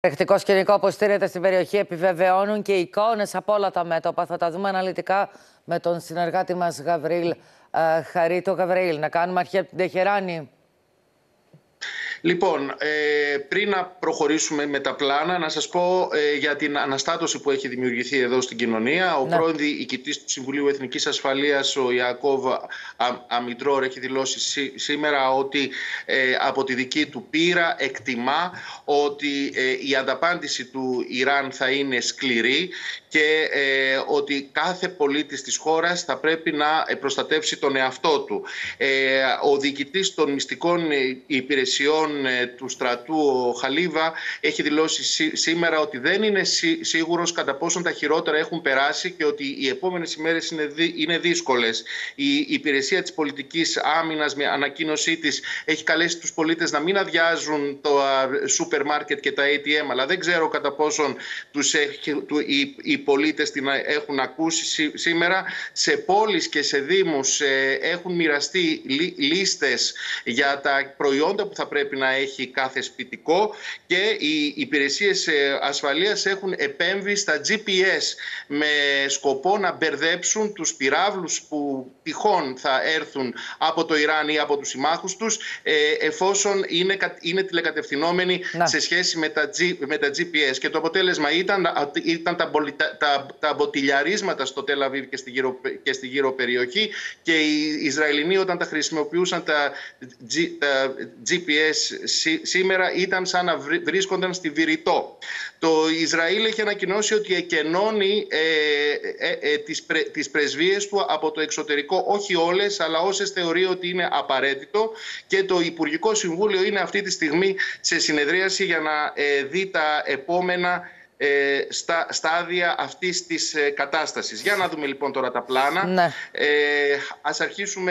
Εκτικό σκηνικό που στείνεται στην περιοχή επιβεβαιώνουν και εικόνες από όλα τα μέτωπα. Θα τα δούμε αναλυτικά με τον συνεργάτη μας Γαβρίλ Χαρίτο. Γαβρίλ, να κάνουμε αρχή από την Τεχεράνη. Λοιπόν, πριν να προχωρήσουμε με τα πλάνα, να σας πω για την αναστάτωση που έχει δημιουργηθεί εδώ στην κοινωνία. Ο πρώην διοικητής του Συμβουλίου Εθνικής Ασφαλείας, ο Ιακώβ Αμιτρόρ, έχει δηλώσει σήμερα ότι από τη δική του πείρα εκτιμά ότι η ανταπάντηση του Ιράν θα είναι σκληρή και ότι κάθε πολίτης της χώρας θα πρέπει να προστατεύσει τον εαυτό του. Ο διοικητής των μυστικών υπηρεσιών του στρατού, ο Χαλίβα, έχει δηλώσει σήμερα ότι δεν είναι σίγουρος κατά πόσον τα χειρότερα έχουν περάσει και ότι οι επόμενες ημέρες είναι δύσκολες. Η υπηρεσία της πολιτικής άμυνας, με ανακοίνωσή της, έχει καλέσει τους πολίτες να μην αδειάζουν τα σούπερ μάρκετ και τα ATM, αλλά δεν ξέρω κατά πόσον οι πολίτες την έχουν ακούσει σήμερα. Σε πόλεις και σε δήμους έχουν μοιραστεί λίστες για τα προϊόντα που θα πρέπει να έχει κάθε σπιτικό και οι υπηρεσίες ασφαλείας έχουν επέμβει στα GPS με σκοπό να μπερδέψουν τους πυράβλους που τυχόν θα έρθουν από το Ιράν ή από τους συμμάχους τους, εφόσον είναι τηλεκατευθυνόμενοι σε σχέση με τα GPS. Και το αποτέλεσμα ήταν τα μποτιλιαρίσματα στο Τελ Αβίβ και στη γύρω περιοχή, και οι Ισραηλινοί, όταν τα χρησιμοποιούσαν τα GPS σήμερα, ήταν σαν να βρίσκονταν στη Βηρητό. Το Ισραήλ έχει ανακοινώσει ότι εκενώνει τις πρεσβείες του από το εξωτερικό, όχι όλες, αλλά όσες θεωρεί ότι είναι απαραίτητο, και το Υπουργικό Συμβούλιο είναι αυτή τη στιγμή σε συνεδρίαση για να δει τα επόμενα στάδια αυτής της κατάστασης. Για να δούμε λοιπόν τώρα τα πλάνα. Ναι. Ας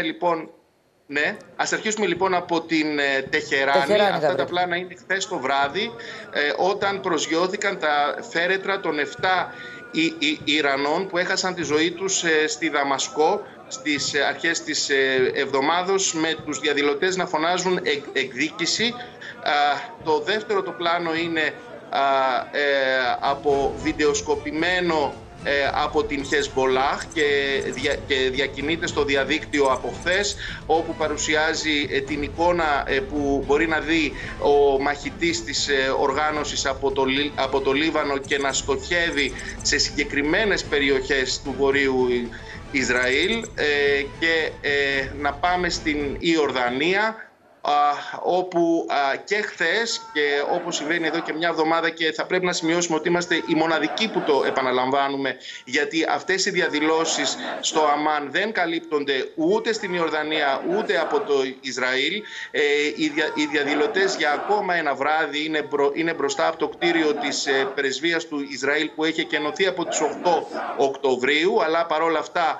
αρχίσουμε λοιπόν από την Τεχεράνη. Αυτά τα πλάνα είναι χθες το βράδυ, όταν προσγειώθηκαν τα φέρετρα των 7 Ιρανών που έχασαν τη ζωή τους στη Δαμασκό στις αρχές της εβδομάδος, με τους διαδηλωτές να φωνάζουν εκδίκηση. Το δεύτερο το πλάνο είναι από βιντεοσκοπημένο από την Χεσμπολάχ και διακινείται στο διαδίκτυο από χθες, όπου παρουσιάζει την εικόνα που μπορεί να δει ο μαχητής της οργάνωσης από το Λίβανο και να στοχεύει σε συγκεκριμένες περιοχές του Βορείου Ισραήλ. Και να πάμε στην Ιορδανία, όπου και χθες, και όπως συμβαίνει εδώ και μια εβδομάδα, και θα πρέπει να σημειώσουμε ότι είμαστε οι μοναδικοί που το επαναλαμβάνουμε, γιατί αυτές οι διαδηλώσεις στο Αμάν δεν καλύπτονται ούτε στην Ιορδανία ούτε από το Ισραήλ. Οι διαδηλωτές για ακόμα ένα βράδυ είναι μπροστά από το κτίριο της πρεσβείας του Ισραήλ, που έχει εκενωθεί από τις 8 Οκτωβρίου, αλλά παρόλα αυτά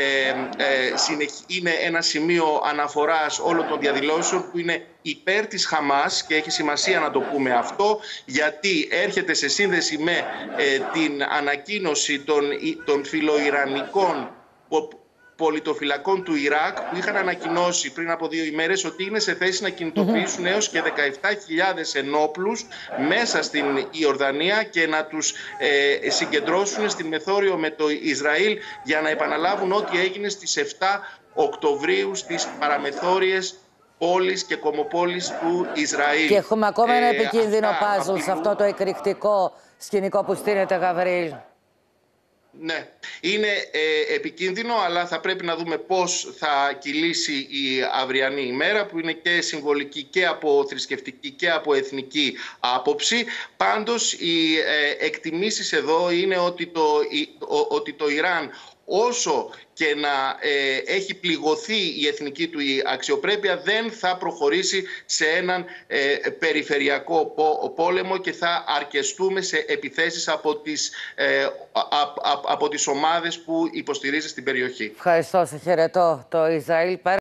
είναι ένα σημείο αναφοράς όλων των διαδηλώσεων που είναι υπέρ της Χαμάς, και έχει σημασία να το πούμε αυτό, γιατί έρχεται σε σύνδεση με την ανακοίνωση των φιλοϊρανικών πολιτοφυλακών του Ιράκ, που είχαν ανακοινώσει πριν από 2 ημέρες ότι είναι σε θέση να κινητοποιήσουν έως και 17.000 ενόπλους μέσα στην Ιορδανία και να τους συγκεντρώσουν στην μεθόριο με το Ισραήλ, για να επαναλάβουν ό,τι έγινε στις 7 Οκτωβρίου στις παραμεθόριες πόλεις και κομμοπόλεις του Ισραήλ. Και έχουμε ακόμα ένα επικίνδυνο πάζλ σε αυτό το εκρηκτικό σκηνικό που στείνεται, Γαβρίλ. Ναι, είναι επικίνδυνο, αλλά θα πρέπει να δούμε πώς θα κυλήσει η αυριανή ημέρα, που είναι και συμβολική και από θρησκευτική και από εθνική άποψη. Πάντως οι εκτιμήσεις εδώ είναι ότι το Ιράν, όσο και να έχει πληγωθεί η εθνική του αξιοπρέπεια, δεν θα προχωρήσει σε έναν περιφερειακό πόλεμο, και θα αρκεστούμε σε επιθέσεις από τις ομάδες που υποστηρίζει στην περιοχή. Ευχαριστώ, σε χαιρετώ. Το Ισραήλ